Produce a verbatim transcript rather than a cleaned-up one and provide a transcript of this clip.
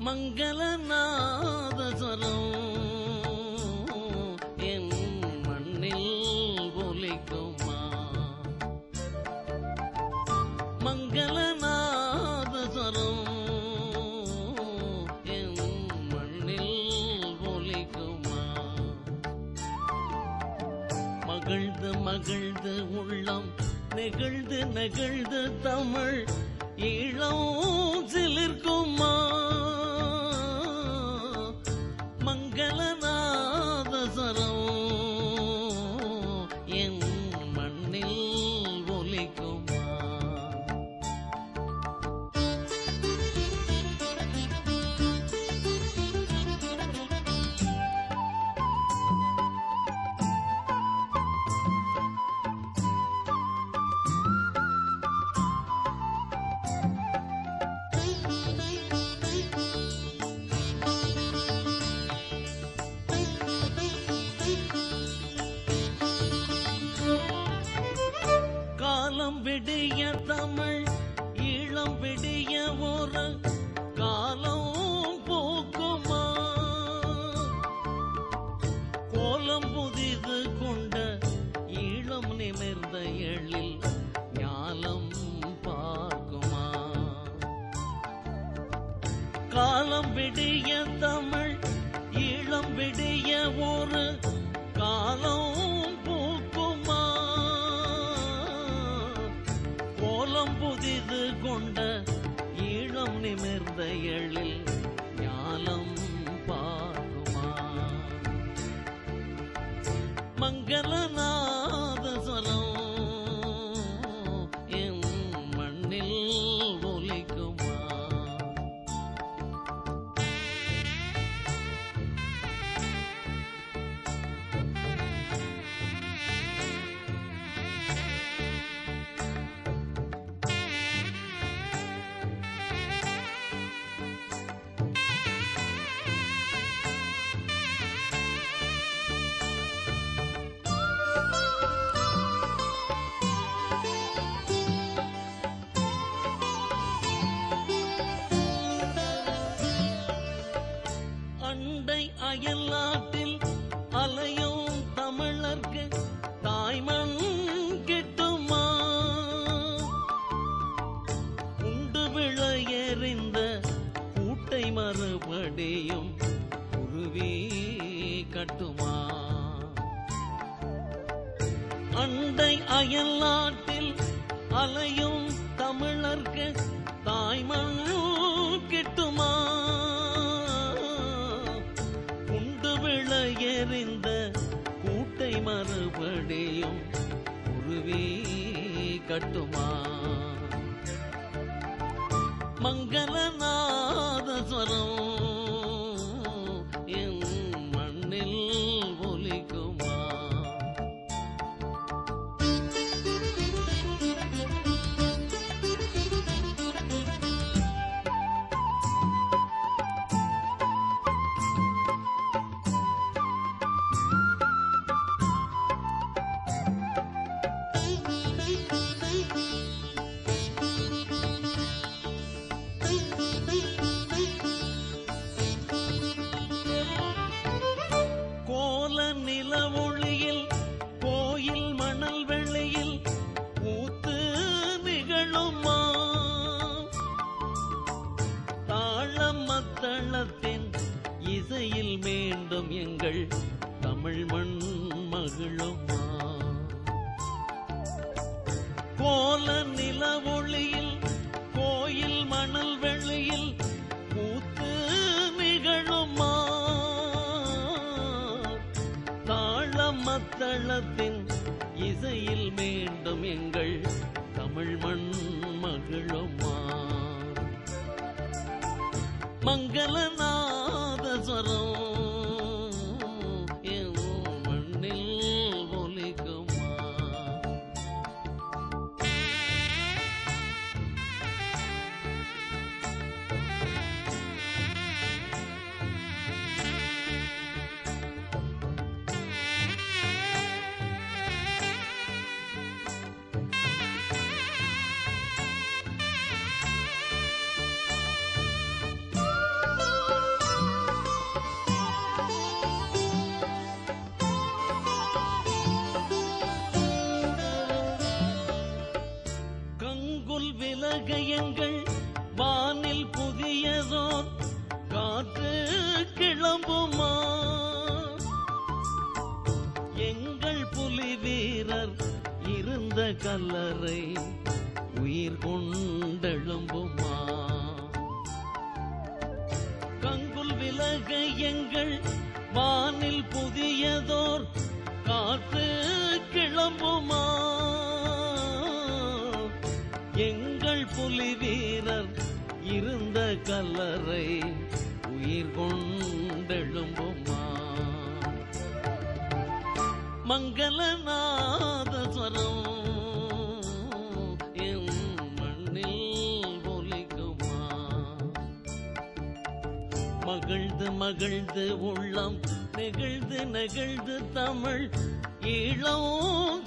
மங்களநாதஸ்வரம் என் மண்ணில் ஒலிக்குமா? மங்களநாதஸ்வரம் என் மண்ணில் ஒலிக்குமா? மகிழ்ந்து மகிழ்ந்து உள்ளம் நெகிழ்ந்து நெகிழ்ந்து தமிழ் ஈழம் சிலிர்க்குமா? மங்களநாதஸ்வரம் என் மண்ணில் ஒலிக்குமா? காலம் விடிய தமிழ் ஈழம் விடிய ஒரு காலம் போக்குமா? கோலம் புதிது கொண்ட ஈழம் நிமிர்ந்த எழில் ஞாலம் பார்க்குமா? காலம் விடிய தமிழ் ஈழம் விடிய ஒரு காலம் போக்குமா? கோலம் புதிது கொண்ட ஈழம் நிமிர்ந்த எழில் ஞாலம் பார்க்குமா? மங்களநாதஸ்வரம் என் மண்ணில் ஒலிக்குமா? அண்டை அயல் நாட்டில் அலையும் தமிழர்க்கு தாய்மண் கிட்டுமா? உண்டு விளையறிந்த கூட்டை மறுபடியும் உருவி கட்டுமா? அண்டை அயல் நாட்டில் அலையும் தமிழர்க்கு தாய்மண் கிட்டுமா? விளையறிந்த கூட்டை மறுபடியும் உருவி கட்டுமா? மங்களநாதஸ்வரம் என் மண்ணில் ஒலிக்குமா? கோல நில ஒளியில் கோயில் மணல் வெள்ளையில் கூத்து நிகழுமா? தாளம் மத்தளத்தின் இசையில் மீண்டும் எங்கள் தமிழ் மண் மகிழுமா? கோல நில ஒளியில் கோயில் மணல் வெள்ளையில் கூத்து நிகழுமா? தாளம் மத்தளத்தின் இசையில் மீண்டும் எங்கள் தமிழ் மண் மகிழுமா? மங்களநாதஸ்வரம் என் மண்ணில் ஒலிக்குமா? கல்லறை உயிர் கொண்டெழும்புமா? கங்குல் விலக எங்கள் வானில் புதியதோர் காற்று கிளம்புமா? எங்கள் புலி வீரர் இருந்த கல்லறை உயிர் கொண்டெழும்புமா? மங்களநாதஸ்வரம் என் மண்ணில் ஒலிக்குமா? மகிழ்ந்து மகிழ்ந்து உள்ளம் நெகிழ்ந்து நெகிழ்ந்து தமிழ் ஈழம்